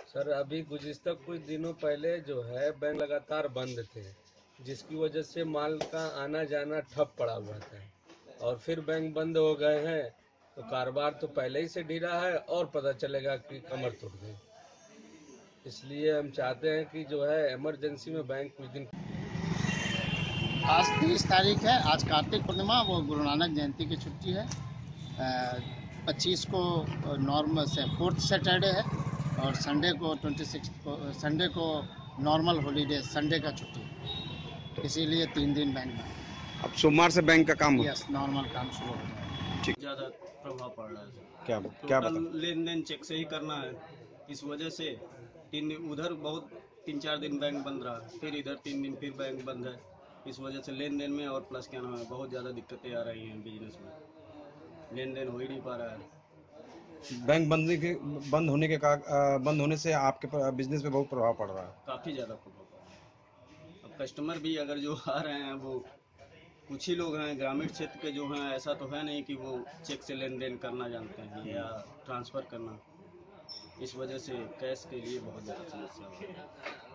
Sir अभी गुज़िस्ता कुछ दिनों पहले जो है बैंक लगातार बंद थे, जिसकी वजह से माल का आना जाना ठप पड़ा हुआ था। और फिर बैंक बंद हो गए हैं तो कारोबार तो पहले ही से ढीला है और पता चलेगा कि कमर टूट गई। इसलिए हम चाहते हैं कि जो है इमरजेंसी में बैंक कुछ दिन। आज 23 तारीख है। आज कार्तिक पूर्णिमा, वो गुरु नानक जयंती की छुट्टी है। 25 को नॉर्मल से 4th सैटरडे है और संडे को 26 को संडे को नॉर्मल हॉलीडे, संडे का छुट्टी, इसीलिए 3 दिन बैंक बंद। अब सोमवार से बैंक का काम यस, नॉर्मल काम शुरू हो जाएगा। ज़्यादा प्रभाव पड़ रहा है सर। क्या टोटल बता लेन देन चेक से ही करना है। इस वजह से 3 दिन उधर बहुत 3-4 दिन बैंक बंद रहा, फिर इधर 3 दिन फिर बैंक बंद है। इस वजह से लेन देन में और प्लस क्या नाम है, बहुत ज़्यादा दिक्कतें आ रही हैं बिजनेस में। लेन देन हो ही नहीं पा रहा है। बैंक बंद होने से आपके बिजनेस पे बहुत प्रभाव पड़ रहा है। काफ़ी ज़्यादा प्रभाव पड़ रहा है। अब कस्टमर भी अगर जो आ रहे हैं वो कुछ ही लोग हैं, ग्रामीण क्षेत्र के जो हैं, ऐसा तो है नहीं कि वो चेक से लेन देन करना जानते हैं या ट्रांसफ़र करना। इस वजह से कैश के लिए बहुत ज़्यादा समस्या हो रही है।